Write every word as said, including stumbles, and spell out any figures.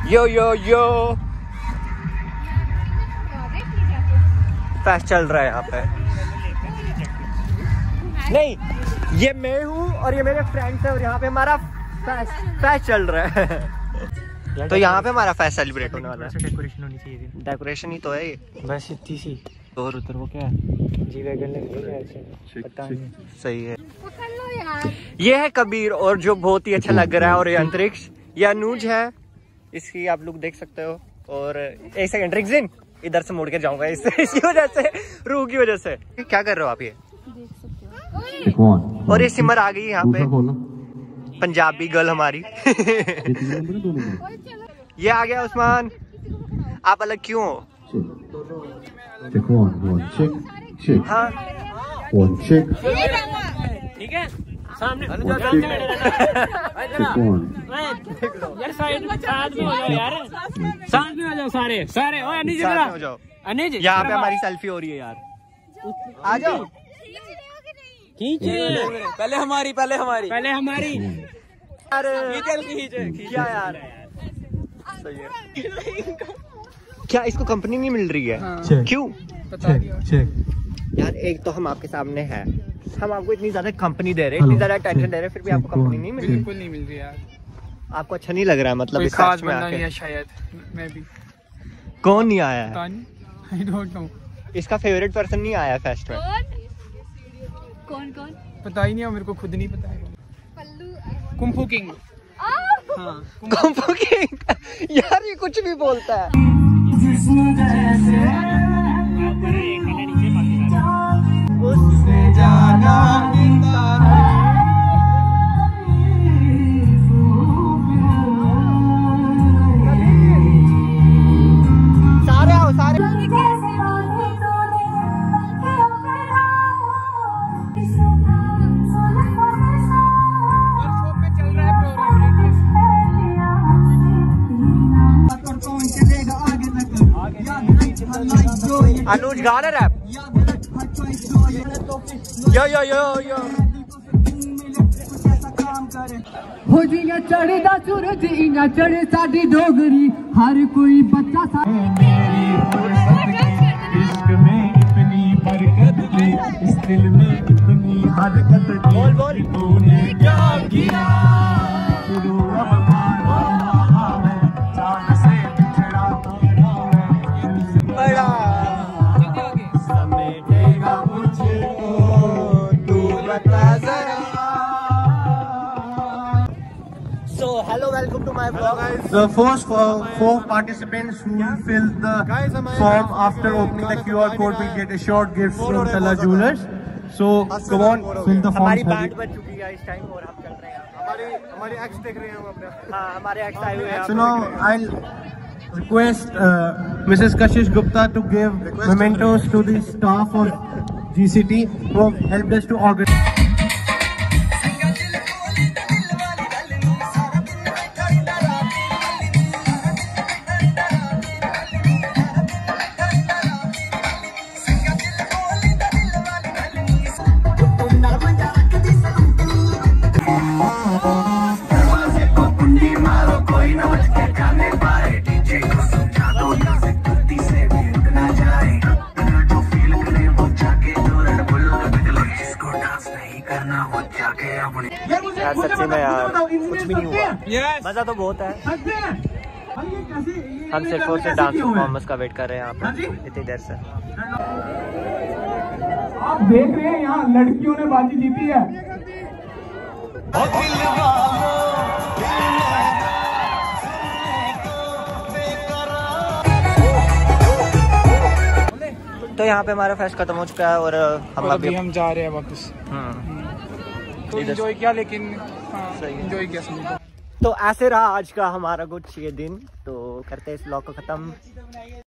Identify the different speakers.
Speaker 1: यो यो यो fest चल रहा है यहाँ पे। नहीं, ये मैं हूँ और ये मेरे फ्रेंड्स हैं और यहाँ पे हमारा फेस्ट फेस्ट चल रहा है। तो यहाँ पे हमारा फेस्ट सेलिब्रेट होने वाला है।
Speaker 2: डेकोरेशन होनी चाहिए थी।
Speaker 1: डेकोरेशन ही तो है ये,
Speaker 2: बस इतनी सी। और उधर वो क्या है, जी वैगन लग रही है ऐसे, पता नहीं।
Speaker 1: सही है। ये है कबीर और जो बहुत ही अच्छा लग रहा है, और ये अंतरिक्ष, ये अनुज है, इसकी आप लोग देख सकते हो। और एक सेकंड रिक्जिन, इधर से मुड़ के जाऊंगा इससे, इसी वजह से, रूह की वजह से। क्या कर रहे हो आप? ये और ये सिमर आ गई यहाँ पे, पंजाबी गर्ल हमारी। ये आ गया उस्मान। आप अलग क्यों हो? हाँ
Speaker 2: ठीक है, सामने यार साइड में साथ में हो जाओ यार, साथ में हो जाओ सारे सारे। ओए अनीज इधर आ जाओ। अनीज
Speaker 1: यहाँ पे हमारी सेल्फी हो रही है यार, आ जाओ।
Speaker 2: खींचे पहले हमारी, पहले हमारी, पहले हमारी।
Speaker 1: क्या यार, सही है। क्या इसको कंपनी नहीं मिल रही है? हाँ। क्यों? यार एक तो हम आपके सामने हैं, हम आपको इतनी ज्यादा कंपनी दे रहे हैं, इतनी ज्यादा टेंशन दे रहे हैं, फिर भी आपको कंपनी नहीं मिल रही।
Speaker 2: बिल्कुल नहीं मिल रही यार।
Speaker 1: आपको अच्छा नहीं लग रहा है? मतलब
Speaker 2: कोई खास बंदा नहीं है शायद, मैं भी।
Speaker 1: कौन नहीं आया है?
Speaker 2: I don't know.
Speaker 1: इसका फेवरेट पर्सन नहीं आया फेस्ट में।
Speaker 3: कौन कौन?
Speaker 2: पता ही नहीं है, मेरे को खुद नहीं पता है। Kung fu king. हाँ,
Speaker 1: कुंफू किंग। यार ये कुछ भी बोलता है। उसने जाना सारे आओ सारे। अनुज गा रहा रैप। यो यो यो यो
Speaker 4: हो जिया चढ़दा सूरज इना चढ़े साडी डोगरी, हर कोई बच्चा सा इश्क में इतनी बरकत दी, इस दिल में इतनी हरकत दी।
Speaker 1: बोल बोल।
Speaker 4: तूने क्या किया? चांद से बिछड़ा तारा मैं
Speaker 1: बड़ा
Speaker 4: समेटेगा मुझको, तू बता जरा।
Speaker 1: So hello, welcome to my vlog.
Speaker 5: The first four, four participants who will fill the form after opening the Q R code will get a short gift from Tala Jewelers. So come on, fill the form.
Speaker 1: हमारी band बज चुकी है इस time और हम चल रहे हैं।
Speaker 5: हमारी हमारी एक्स देख रहे हैं हम अपने।
Speaker 1: हाँ हमारे एक्स आए हुए हैं।
Speaker 5: So now I'll request uh, Missus Kashish Gupta to give mementos to the staff of G C T who have helped us to organize.
Speaker 1: यार सच्ची में यार कुछ भी नहीं हुआ। yes. मजा तो बहुत है। हम सिर्फ और सिर्फ डांस परफॉर्मेंस का वेट कर रहे हैं यहाँ पे इतनी देर से।
Speaker 4: आप देख रहे हैं यहाँ लड़कियों ने बाजी जीती है।
Speaker 1: तो यहाँ पे हमारा फेस्ट खत्म हो चुका है और हम
Speaker 2: और
Speaker 1: अभी
Speaker 2: अभी हम जा रहे हैं वापस। तो एंजॉय किया, लेकिन एंजॉय किया समझो।
Speaker 1: तो ऐसे रहा आज का हमारा कुछ ये दिन। तो करते हैं इस व्लॉग को खत्म।